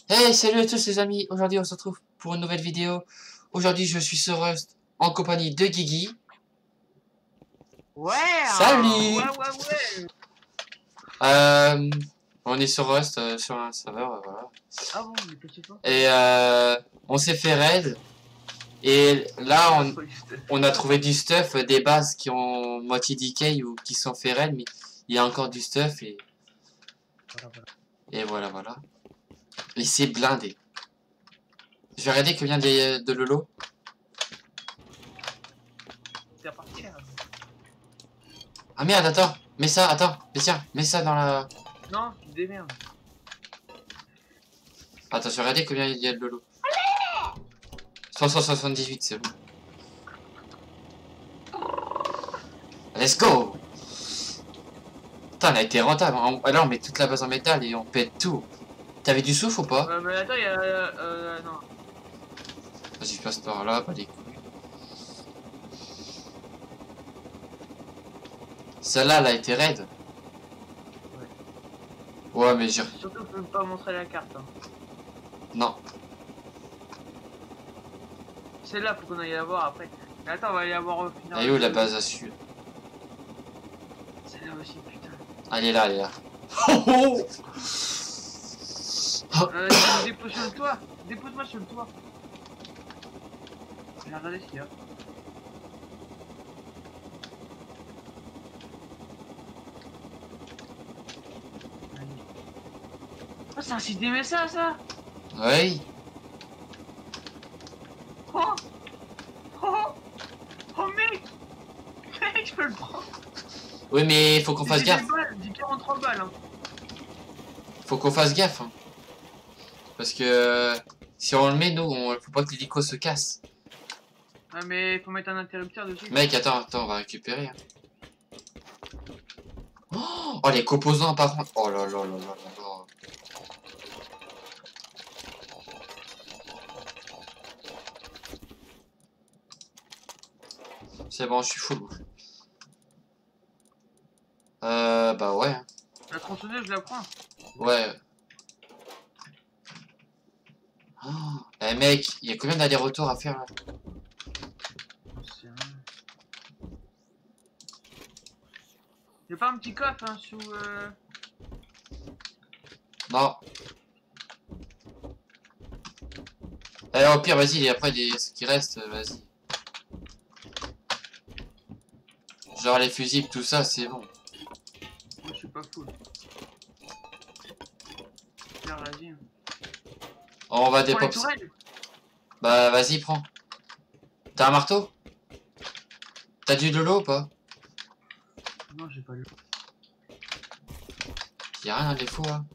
Hey, salut à tous les amis, aujourd'hui on se retrouve pour une nouvelle vidéo. Aujourd'hui je suis sur Rust en compagnie de Guigui. Ouais, Salut. ouais. euh, On est sur Rust, sur un serveur, voilà. Ah bon, mais qu'est-ce que tu fais? Et on s'est fait raid. Et là on a trouvé du stuff, des bases qui ont moitié decay ou qui sont fait raid, mais il y a encore du stuff et voilà. Et c'est blindé. Je vais regarder combien de Lolo. C'est à partir. Ah merde, attends, mets ça, attends, mais tiens, mets ça dans la... Non, tu te démerdes. Attends, je vais regarder combien il y a de Lolo. 578, c'est bon. Let's go. Putain, elle a été rentable. Alors on met toute la base en métal et on pète tout. T'avais du souffle ou pas? Mais attends, il y a... non. Vas-y, je passe par là, pas des couilles. Celle-là, elle a été raide. Ouais, mais j'ai... Surtout, faut pas montrer la carte. Hein. Non. Celle-là, faut qu'on aille la voir après. Mais attends, on va aller la voir au final. Elle est où la base à sud? Celle-là aussi, putain. Elle est là, elle est là. Oh oh. Tu me déposes sur le toit. Dépose-moi sur le toit. Je vais regarder ce qu'il y a. Oh, c'est un site des messages, ça. Oui. Oh oh oh mec. Mec, je peux le prendre. Oui, mais faut qu'on fasse gaffe. J'ai 43 balles. Hein. Faut qu'on fasse gaffe. Hein. Parce que si on le met, nous, faut pas que l'hélico se casse. Ah, mais faut mettre un interrupteur dessus. Mec, attends, on va récupérer. Hein. Oh, les composants par contre. Oh là là là là là. C'est bon, je suis full. Bah ouais. La tronçonneuse, je la prends. Ouais. Oh. Eh mec, il y a combien d'allers-retours à faire là? Y'a pas un petit coffre hein, sous... Non. Eh, au pire, vas-y, après ce qui reste, vas-y. Genre les fusibles, tout ça, c'est bon. Moi je suis pas full. Tiens, vas-y. On va déposer. Bah vas-y, prends. T'as un marteau? T'as du Lolo ou pas? Non, j'ai pas le... Y'a rien à défaut là.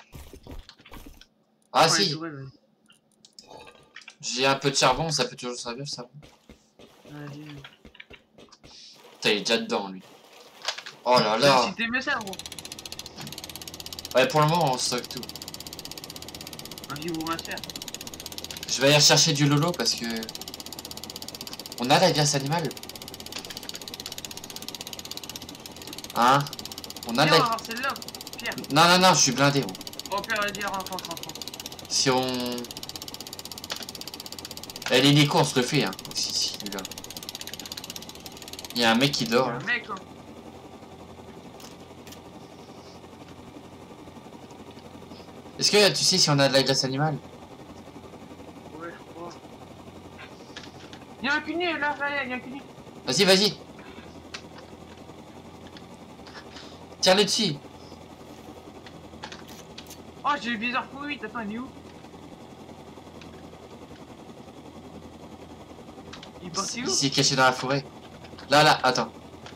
Ah si. Tourelles, j'ai un peu de charbon, ça peut toujours servir ça. vas-y. Putain, il est déjà dedans lui. Oh là là. Si t'aimais ça, gros. Ouais, pour le moment on stocke tout. Vas-y, vous m'assez. Je vais aller chercher du Lolo parce que... On a la glace animale. Hein? On a de la... celle-là, Pierre. Non, je suis blindé. Gros. Oh, Pierre, vas-y, rentre. Si on... Eh, l'hélico, on se le fait, hein. Si, là. Il y a un mec qui dort, là. Un mec, hein. Est-ce que tu sais si on a de la glace animale? Ouais, je crois. Y'a un cunier, là, y'a un cunier. Vas-y. Tire-le dessus. Oh, j'ai le bizarre pour 8, attends, il est où? Il est parti où? Ici, caché dans la forêt. Là, attends.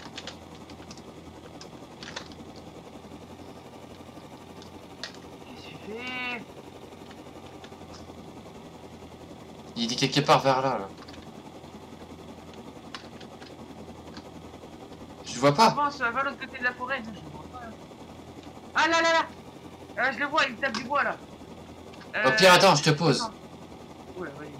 Qu'est-ce qu'il fait? Il dit quelque part vers là. Je vois pas. Avance, va l'autre côté de la forêt. Non, je le vois pas. Ah là. Je le vois, il tape du bois là. Au pire, attends, je te pose. Ouais,